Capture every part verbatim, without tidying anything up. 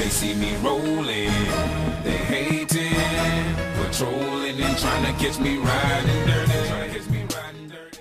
they see me rolling, they hating, patrolling and trying to catch me riding dirty, trying to catch me riding dirty.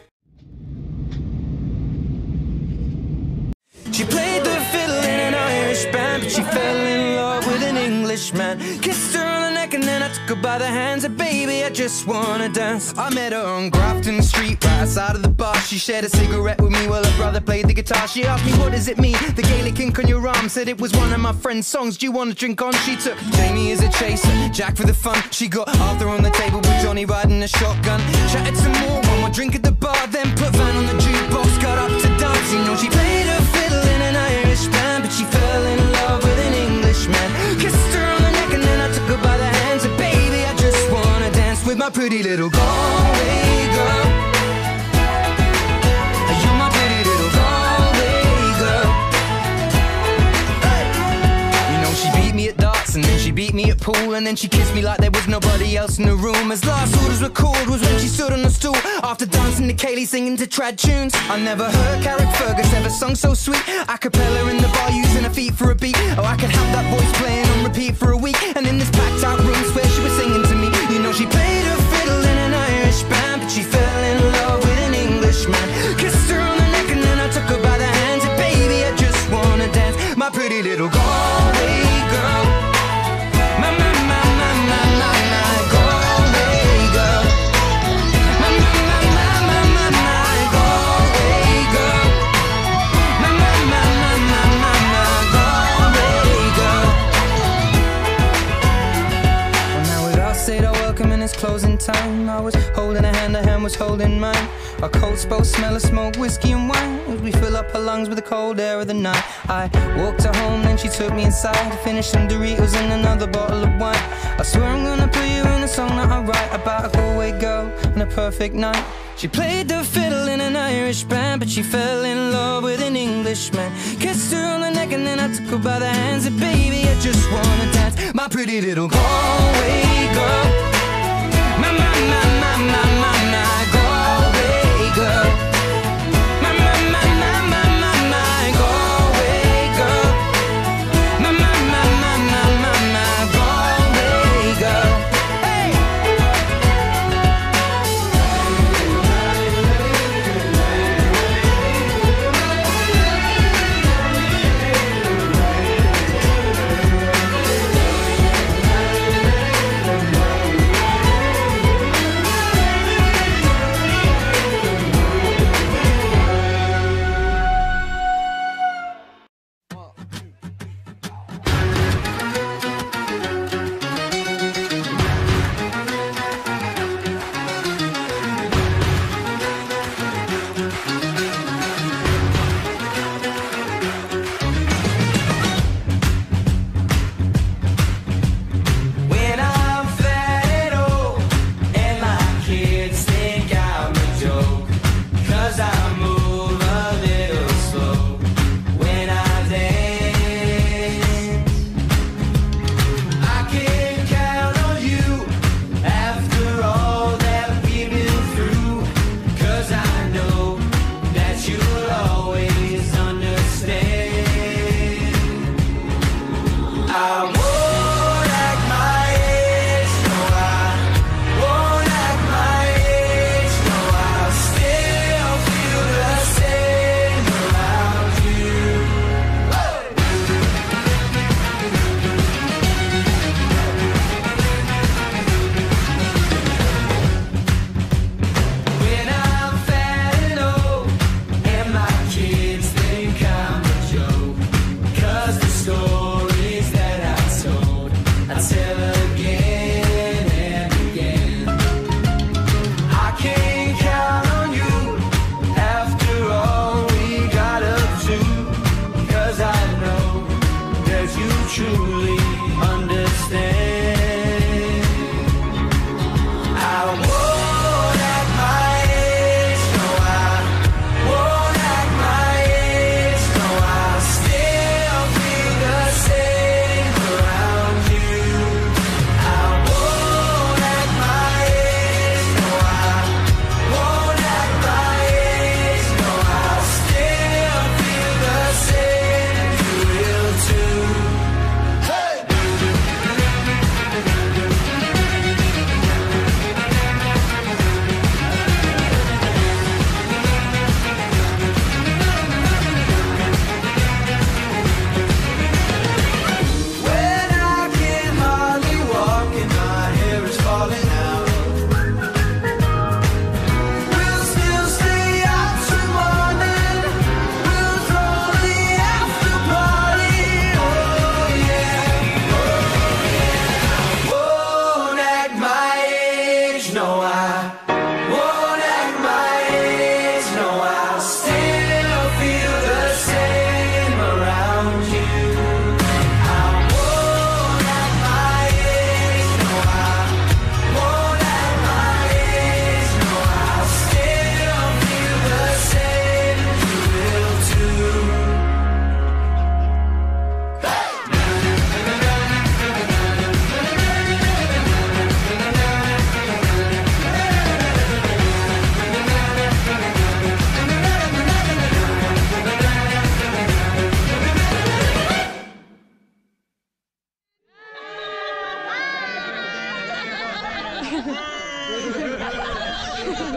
She played the fiddle in an Irish band, but she fell in love with an Englishman. Kissed her on the neck and then I took her by the hands. And baby, I just wanna dance. I met her on Grafton Street, right outside of the bar. She shared a cigarette with me while her brother played the guitar. She asked me, what does it mean, the Gaelic ink on your arm? Said it was one of my friend's songs, do you want to drink on? She took Jamie as a chaser, Jack for the fun. She got Arthur on the table with Johnny riding a shotgun. Chatted some more, one more drink at the bar, then put Van on the jukebox, got up to dance. You know she played her fiddle in an Irish band, but she fell in love with an Englishman. Kissed her on the neck and then I took her by the hands. And baby, I just wanna dance with my pretty little Galway girl. You're my pretty little Galway girl. Hey. You know she beat me at darts and then she beat me at pool, and then she kissed me like there was nobody else in the room. As last orders were called was when she stood on the stool, after dancing to Kaylee singing to trad tunes. I never heard Carrick Fergus ever sung so sweet. A cappella in the bar using her feet for a beat. Oh, I could have that voice playing on repeat for a week. And in this packed out room swear she was singing to me. You know she played her fiddle in an Irish band, but she fell in love with an Englishman. Kissed her on the neck and then I took her by the hands. And baby, I just wanna dance, my pretty little Galway girl. My, my, my, my, my, my, my Galway girl. My, my, my, my, my, my, my Galway girl. My, my, my, my, my, my, my Galway girl. Well, now we'd all said our welcome and it's closing time. I was holding a hand, her hand was holding mine. Our coats both smell of smoke, whiskey and wine, as we fill up her lungs with the cold air of the night. I walked her home, then she took me inside, finished some Doritos and another bottle of wine. I swear I'm gonna put you in a song that I write about a Galway girl and a perfect night. She played the fiddle in an Irish band, but she fell in love with an Englishman. Kissed her on the neck and then I took her by the hands. And baby, I just wanna dance, my pretty little Galway girl. My, my, my, my, my, my, my Galway girl. My, my, my, my, my, my, my Galway girl. My, my, my, my, my, my, my Galway girl. Hey! Hey!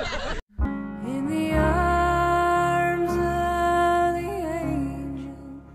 In the arms of the angel.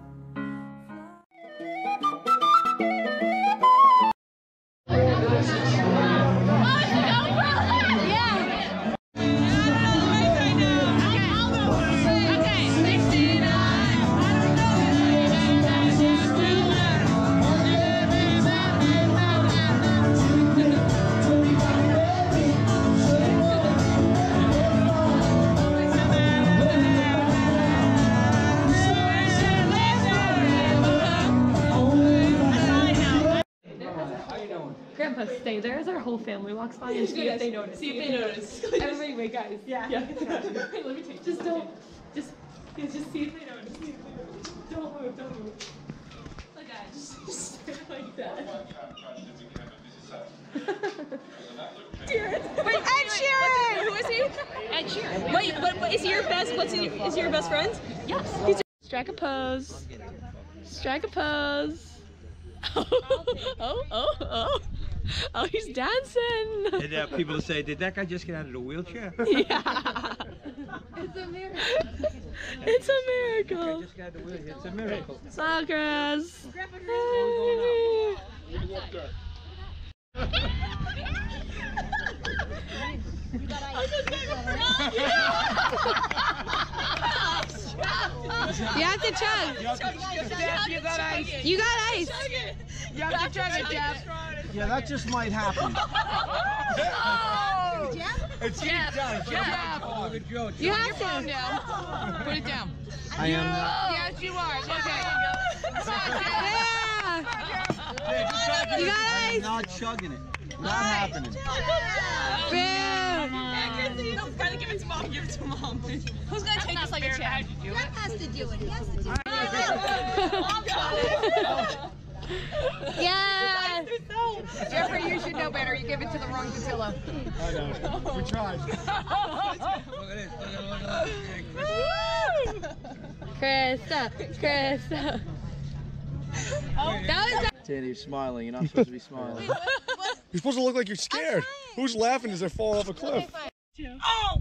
Grandpa, stay there as our whole family walks by and see if they notice. See if they notice. Everybody, wait, guys. Yeah. Yeah. Wait, let me take. Just don't. Just, yeah, just see if they notice. See if they notice. Don't move. Don't move. Like that. Just, just stay like that. Sheeran. Wait, Ed Sheeran. Who is he? Ed Sheeran. Wait, but, but is he your best? What's he? Is he your best friend? Yes. He's strike a pose. Strike a pose. Oh, oh, oh, oh. Oh, he's dancing. And uh, people say, did that guy just get out of the wheelchair? Yeah. It's a miracle. It's a miracle. Just got out of the wheelchair. It's a miracle. Smile, Chris. Grandpa Hey. You have to chug. You got ice. You got ice. You have to chug it, Jeff. Yeah, that just might happen. Oh. It's Jeff. Jeff. Jeff. Oh, good joke. You have to. Down. Put it down. I am. Yes, you are. Okay. Yeah. You got ice. I'm not chugging it. Not happening. Bam. No, gotta give it to mom. Give it to mom. Who's gonna take this like a champ? Jeff has to do it. He has to do it. Yeah. Jeffrey, you should know better. You give it to the wrong Patillo. I know. We tried. Look at this. Look at this. Krista. Krista. Oh, that was. Tanny, you're smiling. You're not supposed to be smiling. You're supposed to look like you're scared. Who's laughing as they're falling off a cliff? Oh!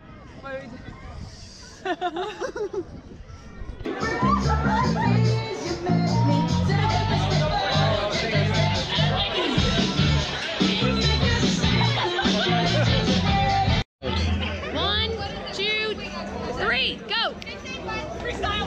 One, two, three, go! Freestyle!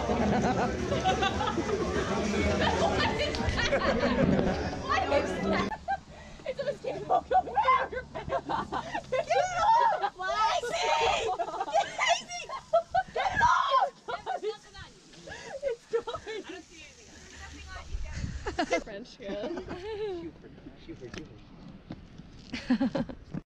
What is that? It's a mistake. Get it off! Lazy! Lazy! Get it off! It's gone. I don't see anything. French, yeah. Super, super, super.